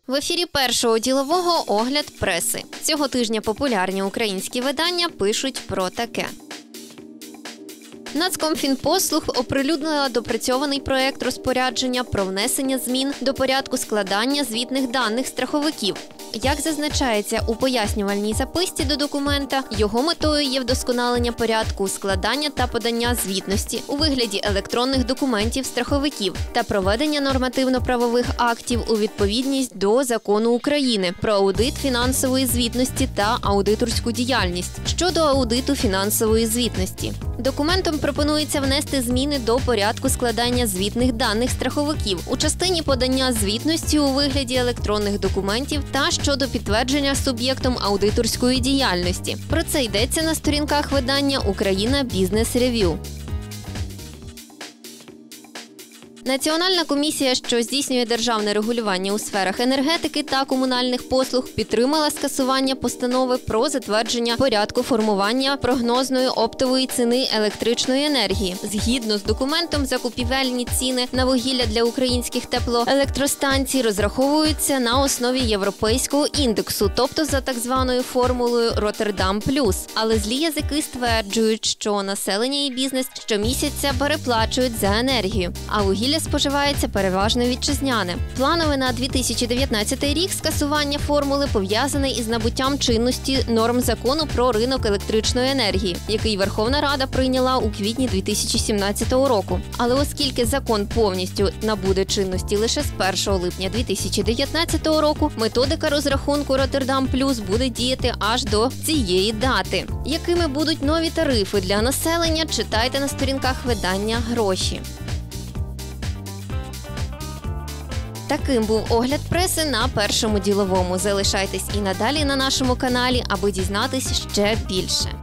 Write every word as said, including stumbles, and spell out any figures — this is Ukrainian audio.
В ефірі першого ділового огляд преси. Цього тижня популярні українські видання пишуть про таке. Нацкомфінпослуг оприлюднила допрацьований проект розпорядження про внесення змін до порядку складання звітних даних страховиків. Як зазначається у пояснювальній записці до документа, його метою є вдосконалення порядку складання та подання звітності у вигляді електронних документів страховиків та проведення нормативно-правових актів у відповідність до Закону України про аудит фінансової звітності та аудиторську діяльність щодо аудиту фінансової звітності. Документом пропонується внести зміни до порядку складання звітних даних страховиків у частині подання звітності у вигляді електронних документів та щодо підтвердження суб'єктом аудиторської діяльності. Про це йдеться на сторінках видання «Україна Бізнес Рев'ю». Національна комісія, що здійснює державне регулювання у сферах енергетики та комунальних послуг, підтримала скасування постанови про затвердження порядку формування прогнозної оптової ціни електричної енергії. Згідно з документом, закупівельні ціни на вугілля для українських теплоелектростанцій розраховуються на основі європейського індексу, тобто за так званою формулою «Роттердам плюс». Але злі язики стверджують, що населення і бізнес щомісяця переплачують за енергію, а вугілля споживається переважно вітчизняне. Планове на дві тисячі дев'ятнадцятий рік скасування формули пов'язане із набуттям чинності норм Закону про ринок електричної енергії, який Верховна Рада прийняла у квітні дві тисячі сімнадцятого року. Але оскільки закон повністю набуде чинності лише з першого липня дві тисячі дев'ятнадцятого року, методика розрахунку «Роттердам плюс» буде діяти аж до цієї дати. Якими будуть нові тарифи для населення, читайте на сторінках видання «Гроші». Таким був огляд преси на першому діловому. Залишайтесь і надалі на нашому каналі, аби дізнатись ще більше.